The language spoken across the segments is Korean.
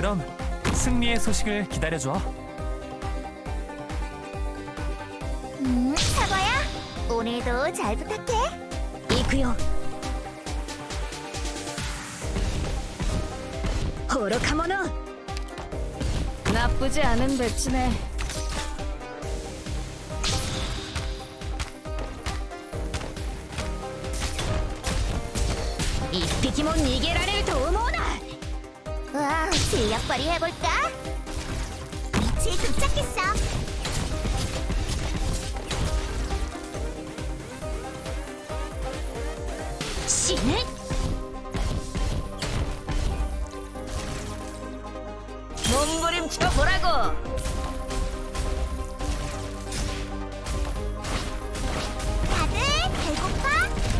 그럼 승리의 소식을 기다려줘. 사과야, 오늘도 잘 부탁해. 이구요. 호로카모노. 나쁘지 않은 배치네. 이피기몬 니게라를 도모나. 와, 실력 발휘해볼까? 위치에 도착했어. 신은? 몸부림쳐 보라고. 다들 배고파?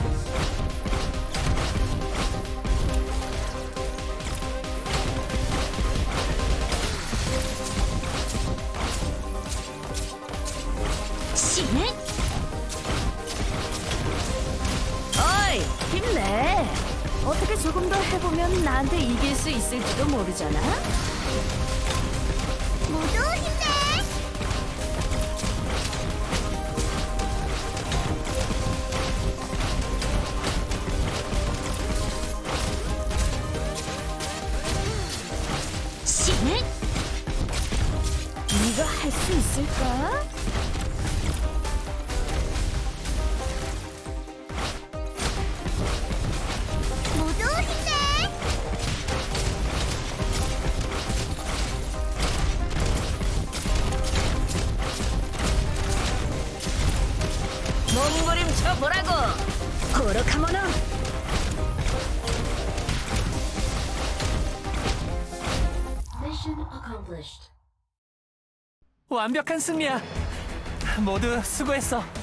신은? 어이, 힘내. 어떻게 조금 더 해보면 나한테 이길 수 있을지도 모르잖아. 모두 힘내! 신은? 네가 할 수 있을까? 모두 힘내! 몸부림쳐 보라고. 호로카모노! 완벽한 승리야. 모두 수고했어.